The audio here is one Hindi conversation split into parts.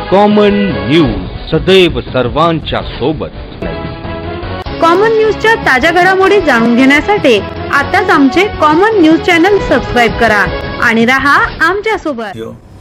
कॉमन न्यूज सदैव सर्वांच्या सोबत। कॉमन न्यूजच्या ताज्या घडामोडी जाणून घेण्यासाठी आताच आमचे कॉमन न्यूज चॅनल सबस्क्राइब करा आणि रहा आमच्या सोबत।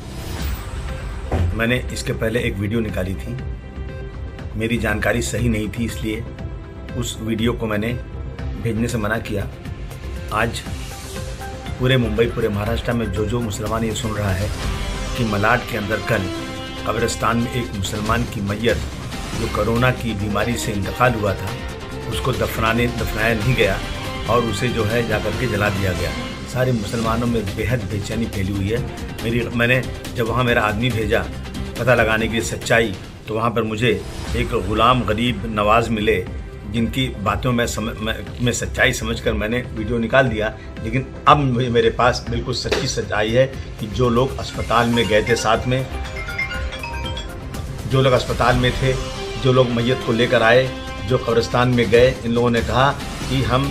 मैंने इसके पहले एक वीडियो निकाली थी, मेरी जानकारी सही नहीं थी, इसलिए उस वीडियो को मैंने भेजने से मना किया। आज पूरे मुंबई, पूरे महाराष्ट्र में जो मुसलमान ये सुन रहा है कि मलाड के अंदर कल कब्रिस्तान में एक मुसलमान की मैयत जो कोरोना की बीमारी से इंतकाल हुआ था, उसको दफनाया नहीं गया और उसे जो है जाकर के जला दिया गया। सारे मुसलमानों में बेहद बेचैनी फैली हुई है। मैंने जब वहाँ मेरा आदमी भेजा पता लगाने के लिए सच्चाई, तो वहाँ पर मुझे एक ग़ुलाम गरीब नवाज़ मिले जिनकी बातों में सच्चाई समझकर मैंने वीडियो निकाल दिया। लेकिन अब मेरे पास बिल्कुल सच्ची सच्चाई है कि जो लोग अस्पताल में गए थे, साथ में जो लोग अस्पताल में थे, जो लोग मैयत को लेकर आए, जो कब्रिस्तान में गए, इन लोगों ने कहा कि हम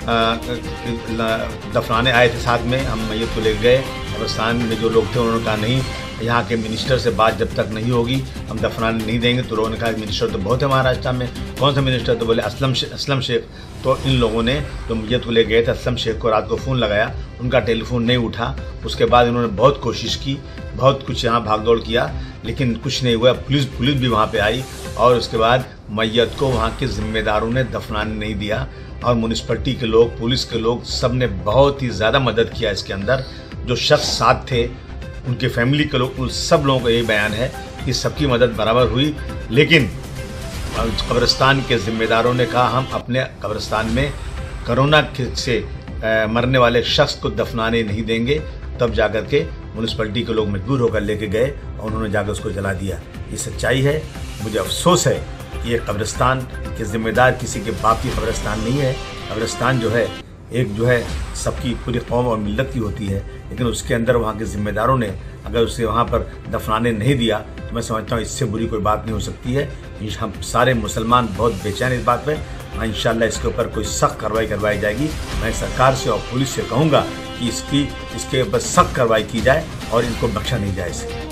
दफनाने आए थे, साथ में हम मैयत को लेकर गए। कब्रिस्तान में जो लोग थे उन्होंने कहा नहीं, यहाँ के मिनिस्टर से बात जब तक नहीं होगी हम दफनाने नहीं देंगे। तो लोगों ने कहा मिनिस्टर तो बहुत है महाराष्ट्र में, कौन सा मिनिस्टर? तो बोले असलम शेख। तो इन लोगों ने जो मैयत को ले गए थे असलम शेख को रात को फ़ोन लगाया, उनका टेलीफोन नहीं उठा। उसके बाद इन्होंने बहुत कोशिश की, बहुत कुछ यहाँ भागदौड़ किया, लेकिन कुछ नहीं हुआ। पुलिस भी वहाँ पे आई और उसके बाद मैयत को वहाँ के ज़िम्मेदारों ने दफनाने नहीं दिया। और म्यूनिसिपलिटी के लोग, पुलिस के लोग, सब ने बहुत ही ज़्यादा मदद किया इसके अंदर। जो शख्स साथ थे, उनके फैमिली के लोग, उन सब लोगों का यही बयान है कि सबकी मदद बराबर हुई। लेकिन कब्रिस्तान के ज़िम्मेदारों ने कहा हम अपने कब्रिस्तान में कोरोना से मरने वाले शख्स को दफनाने नहीं देंगे। तब जाकर के म्यूनिसिपलिटी के लोग मजबूर होकर लेके गए और उन्होंने जाकर उसको जला दिया। ये सच्चाई है। मुझे अफसोस है कि ये कब्रिस्तान के ज़िम्मेदार किसी के बाप की कब्रिस्तान नहीं है। कब्रिस्तान जो है एक जो है सबकी पूरी कौम और मिल्लत की होती है, लेकिन उसके अंदर वहाँ के ज़िम्मेदारों ने अगर उसे वहाँ पर दफनाने नहीं दिया तो मैं समझता हूँ इससे बुरी कोई बात नहीं हो सकती है। हम सारे मुसलमान बहुत बेचैन इस बात पर। इंशाअल्लाह इसके ऊपर कोई सख्त कार्रवाई करवाई जाएगी। मैं सरकार से और पुलिस से कहूँगा कि इसके ऊपर सख्त कार्रवाई की जाए और इनको बख्शा नहीं जाए।